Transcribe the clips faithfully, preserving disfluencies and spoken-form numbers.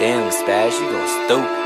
Damn, Spaz, you go stupid.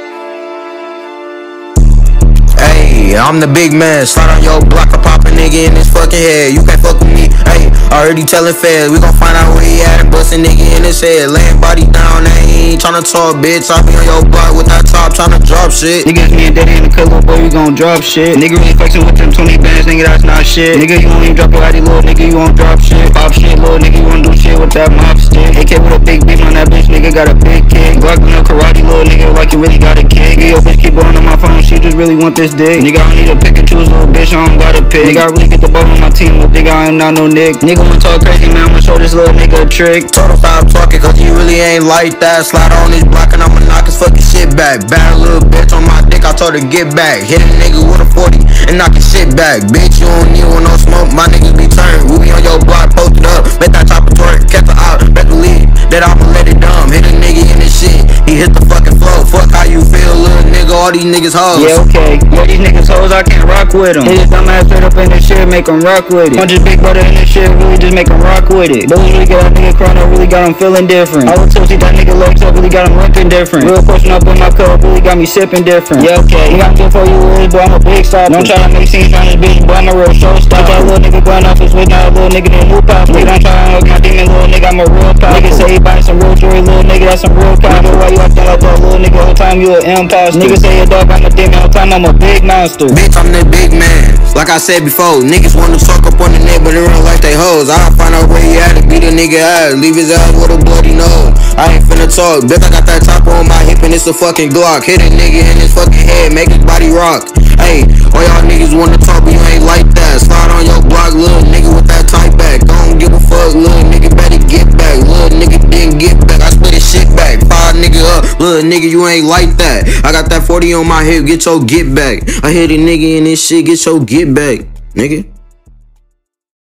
Hey, I'm the big man. Slide on your block, I pop a nigga in his fucking head. You can't fuck with me. Hey, already telling feds. We gon' find out where he at and bust a nigga in his head. Laying body down, they ain't tryna talk, bitch. I be on your block with that top, tryna drop shit. Niggas, me and Daddy in the cut, little boy, we gon' drop shit. Nigga really flexing with them twenty bands, nigga, that's not shit. Nigga, you won't even drop your I D, little nigga, you won't drop shit. Pop shit, little nigga, you won't do shit with that mop stick. A K with a big beam on that bitch, nigga, got a big kick. Glock with no karate, little nigga, like you really got a kick. Yo, bitch, keep blowing on my phone, she just really want this dick. Nigga, I don't need to pick and choose, little bitch, I don't gotta pick. Nigga, I really get the ball on my team, little nigga, I am not no nick. Nigga wanna talk crazy, man, I'ma show this little nigga a trick. Told him stop talking, cause he really ain't like that. Slide on his block and I'ma knock his fucking shit back. Bad little bitch on my dick, I told her get back. Hit a nigga with a forty and knock his shit back. Bitch, you don't need one no smoke, my niggas be turned. We be on your block, posted up, bet that chopper twerk, catch the out, bet the lead, that I'ma let it dumb. Hit a nigga in his shit, he hit the fucking flow. Fuck how you feel, little nigga, all these niggas hoes. Yeah, okay, yeah, these niggas hoes, I can't rock with them. They just dumb ass straight up in this shit, make them rock with it. Punch his big brother in this shit, really just make them rock with it. Those really got that nigga crying up, really got him feeling different. I was tipsy, that nigga legs up, really got him looking different. Real portion up in my cup, really got me sipping different. Yeah, okay, you got me for you is, but I'm a big stop. Don't try to make scenes on this bitch, but I'm a real showstopper. That little nigga going off his way, now a little nigga didn't move pop. Nigga don't try to hook my demon, little nigga, I'm a real pop. Nigga say he buying some real jewelry, little nigga, that's some real pop. Nigga, why you acting like that, little nigga, whole time you an imposter. Nigga say your dog, I'm a demon, whole time I'm a big monster. Bitch, I'm the big man. Like I said before, niggas wanna suck up on the net, but in real life they hoes. I'll find out where he at and beat a nigga ass, leave his ass with a bloody nose. I ain't finna talk, bitch, I got that chopper on my hip and it's a fucking Glock. Hit a nigga in his fucking head, make his body rock. Hey, all y'all niggas wanna talk, but you ain't like that. Slide on your block, little nigga with that tight back. Don't give a fuck, little nigga, better get back. Little nigga didn't get back, I split his shit back. Five nigga up, little nigga, you ain't like that. I got that forty on my hip, get your get back. I hit a nigga in this shit, get your get back, nigga.